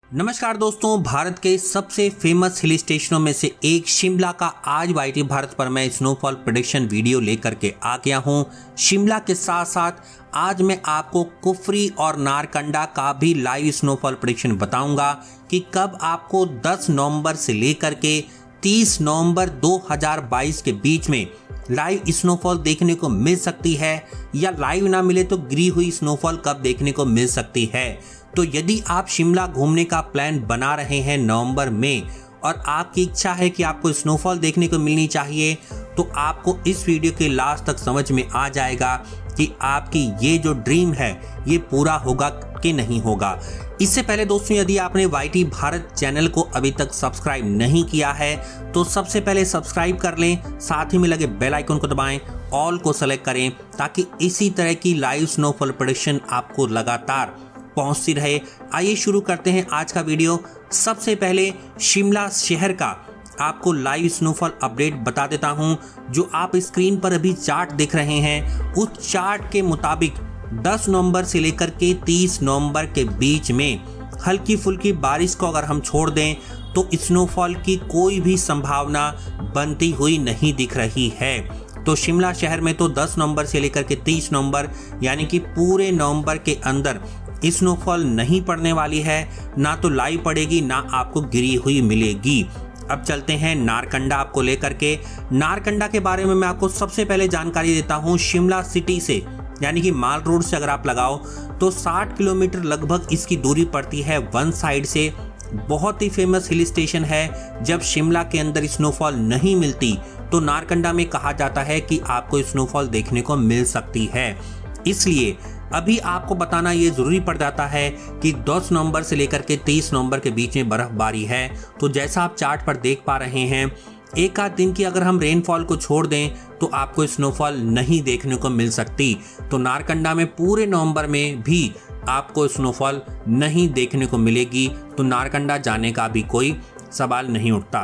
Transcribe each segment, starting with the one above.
नमस्कार दोस्तों, भारत के सबसे फेमस हिल स्टेशनों में से एक शिमला का आज वाईटी भारत पर मैं स्नोफॉल प्रेडिक्शन वीडियो लेकर के आ गया हूं। शिमला के साथ साथ आज मैं आपको कुफरी और नारकंडा का भी लाइव स्नोफॉल प्रेडिक्शन बताऊंगा कि कब आपको 10 नवंबर से लेकर के 30 नवंबर 2022 के बीच में लाइव स्नोफॉल देखने को मिल सकती है, या लाइव ना मिले तो गिरी हुई स्नोफॉल कब देखने को मिल सकती है। तो यदि आप शिमला घूमने का प्लान बना रहे हैं नवंबर में और आपकी इच्छा है कि आपको स्नोफॉल देखने को मिलनी चाहिए, तो आपको इस वीडियो के लास्ट तक समझ में आ जाएगा कि आपकी ये जो ड्रीम है ये पूरा होगा कि नहीं होगा। इससे पहले दोस्तों, यदि आपने वाईटी भारत चैनल को अभी तक सब्सक्राइब नहीं किया है तो सबसे पहले सब्सक्राइब कर लें, साथ ही में लगे बेल आइकन को दबाएं, ऑल को सेलेक्ट करें ताकि इसी तरह की लाइव स्नोफॉल प्रेडिक्शन आपको लगातार पहुंचती रहे। आइए शुरू करते हैं आज का वीडियो। सबसे पहले शिमला शहर का आपको लाइव स्नोफॉल अपडेट बता देता हूं। जो आप स्क्रीन पर अभी चार्ट देख रहे हैं, उस चार्ट के मुताबिक 10 नवंबर से लेकर के 30 नवंबर के बीच में हल्की फुल्की बारिश को अगर हम छोड़ दें तो स्नोफॉल की कोई भी संभावना बनती हुई नहीं दिख रही है। तो शिमला शहर में तो 10 नवंबर से लेकर के 30 नवंबर यानी कि पूरे नवंबर के अंदर स्नोफॉल नहीं पड़ने वाली है, ना तो लाइव पड़ेगी ना आपको गिरी हुई मिलेगी। अब चलते हैं नारकंडा आपको लेकर के। नारकंडा के बारे में मैं आपको सबसे पहले जानकारी देता हूं। शिमला सिटी से यानी कि माल रोड से अगर आप लगाओ तो 60 किलोमीटर लगभग इसकी दूरी पड़ती है वन साइड से। बहुत ही फेमस हिल स्टेशन है। जब शिमला के अंदर स्नोफॉल नहीं मिलती तो नारकंडा में कहा जाता है कि आपको स्नोफॉल देखने को मिल सकती है। इसलिए अभी आपको बताना ये जरूरी पड़ जाता है कि 10 नवंबर से लेकर के 30 नवंबर के बीच में बर्फबारी है। तो जैसा आप चार्ट पर देख पा रहे हैं, एक आध दिन की अगर हम रेनफॉल को छोड़ दें तो आपको स्नोफॉल नहीं देखने को मिल सकती। तो नारकंडा में पूरे नवंबर में भी आपको स्नोफॉल नहीं देखने को मिलेगी, तो नारकंडा जाने का भी कोई सवाल नहीं उठता।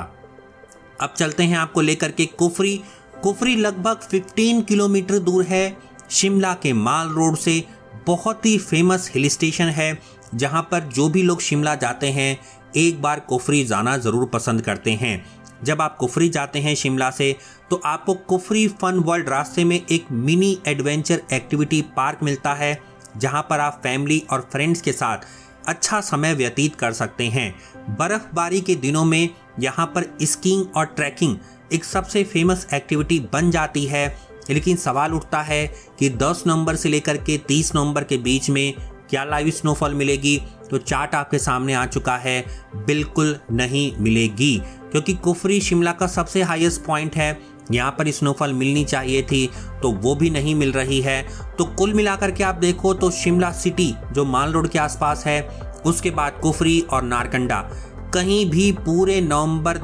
अब चलते हैं आपको लेकर के कुफरी। कुफरी लगभग 15 किलोमीटर दूर है शिमला के माल रोड से। बहुत ही फेमस हिल स्टेशन है जहां पर जो भी लोग शिमला जाते हैं एक बार कुफरी जाना जरूर पसंद करते हैं। जब आप कुफरी जाते हैं शिमला से तो आपको कुफरी फन वर्ल्ड रास्ते में एक मिनी एडवेंचर एक्टिविटी पार्क मिलता है, जहां पर आप फैमिली और फ्रेंड्स के साथ अच्छा समय व्यतीत कर सकते हैं। बर्फबारी के दिनों में यहाँ पर स्कीइंग और ट्रैकिंग एक सबसे फेमस एक्टिविटी बन जाती है। लेकिन सवाल उठता है कि 10 नवंबर से लेकर के 30 नवंबर के बीच में क्या लाइव स्नोफॉल मिलेगी? तो चार्ट आपके सामने आ चुका है, बिल्कुल नहीं मिलेगी, क्योंकि कुफरी शिमला का सबसे हाईएस्ट पॉइंट है। यहाँ पर स्नोफॉल मिलनी चाहिए थी तो वो भी नहीं मिल रही है। तो कुल मिलाकर के आप देखो तो शिमला सिटी जो माल रोड के आसपास है, उसके बाद कुफरी और नारकंडा, कहीं भी पूरे नवंबर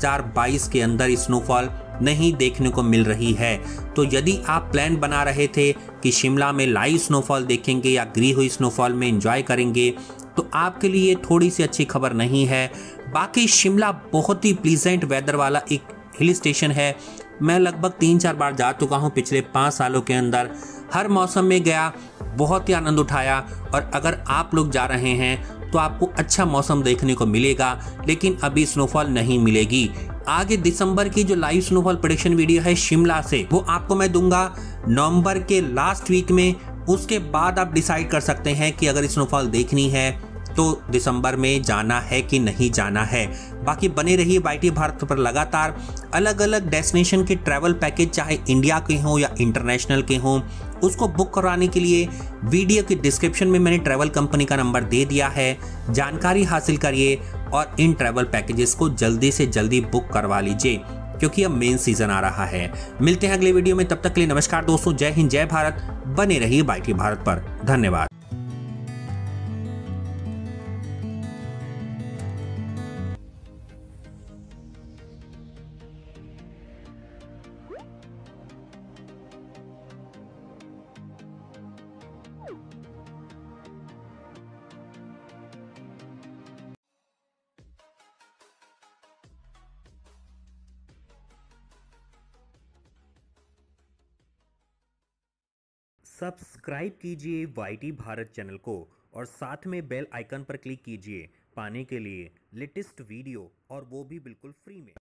2022 के अंदर स्नोफॉल नहीं देखने को मिल रही है। तो यदि आप प्लान बना रहे थे कि शिमला में लाइव स्नोफॉल देखेंगे या गिरी हुई स्नोफॉल में एंजॉय करेंगे, तो आपके लिए थोड़ी सी अच्छी खबर नहीं है। बाकी शिमला बहुत ही प्लीजेंट वेदर वाला एक हिल स्टेशन है। मैं लगभग 3-4 बार जा चुका हूँ पिछले 5 सालों के अंदर। हर मौसम में गया, बहुत ही आनंद उठाया। और अगर आप लोग जा रहे हैं तो आपको अच्छा मौसम देखने को मिलेगा, लेकिन अभी स्नोफॉल नहीं मिलेगी। आगे दिसंबर की जो लाइव स्नोफॉल प्रेडिक्शन वीडियो है शिमला से, वो आपको मैं दूंगा नवंबर के लास्ट वीक में। उसके बाद आप डिसाइड कर सकते हैं कि अगर स्नोफॉल देखनी है तो दिसंबर में जाना है कि नहीं जाना है। बाकी बने रहिए वाईटी भारत पर लगातार अलग अलग डेस्टिनेशन के ट्रैवल पैकेज, चाहे इंडिया के हों या इंटरनेशनल के हों, उसको बुक कराने के लिए वीडियो के डिस्क्रिप्शन में मैंने ट्रैवल कंपनी का नंबर दे दिया है। जानकारी हासिल करिए और इन ट्रैवल पैकेजेस को जल्दी से जल्दी बुक करवा लीजिए, क्योंकि अब मेन सीजन आ रहा है। मिलते हैं अगले वीडियो में, तब तक के लिए नमस्कार दोस्तों। जय हिंद, जय भारत। बने रहिए वाईटी भारत पर। धन्यवाद। सब्सक्राइब कीजिए वाईटी भारत चैनल को और साथ में बेल आइकन पर क्लिक कीजिए पाने के लिए लेटेस्ट वीडियो और वो भी बिल्कुल फ्री में।